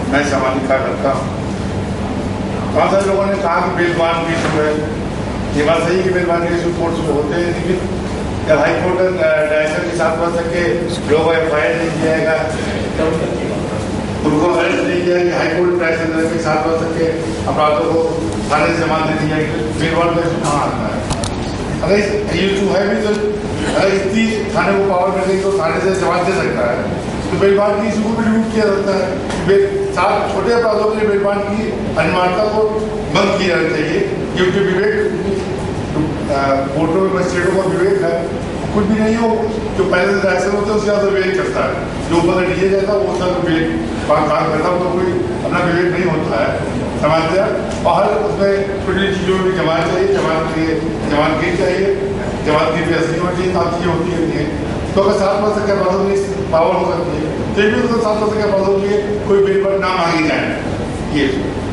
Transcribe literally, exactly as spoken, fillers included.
मैं सामाजिक कार्यकर्ता हूँ। बहुत सारे लोगों ने कहा कि बेलवान की इशू है, ये बात सही कि बेलवान के इशू कोर्ट्स में होते हैं, लेकिन जब हाई कोर्ट डायरेक्शन के साथ बढ़ सके लोगों एफ आई आर नहीं किया जाएगा, उनको अरेस्ट नहीं किया कि हाई कोर्ट डायरेक्शन के साथ बढ़ सके अपराधों को थाने से जमानत दे दी जाएगी। बेलवान का इशू कहाँ आता है? अगर ये इशू है भी तो अगर इतनी थाने को पावर मिल गई तो थाने से जवाब दे सकता है, तो बेलवान की इशू को भी रिमूव किया जाता है। सात छोटे अपराधों के लिए बेलवान की अनिवार्यता को बंद किया जाना चाहिए, क्योंकि विवेक कोर्टों में मजिस्ट्रेटों का विवेक है, कुछ भी नहीं हो जो पहले से डायरेक्शन होते हैं उससे ज़्यादा विवेक करता है, जो ऊपर से डीए जाता है वो उतना विवेक काम करता है, तो कोई अपना विवेक नहीं होता है समझते हैं। और हर उसमें छोटी चीज़ों में भी जमानत चाहिए, जमानत के जमानत की चाहिए, जमानत की भी असली होनी चाहिए, काम चीज़ें होती है। तो अगर सात वर्ष के अपराधों में पावर हो सकती है तो ये भी तो सात वर्ष के अपराधों के लिए कोई बेल पर नाम आगे जाए ये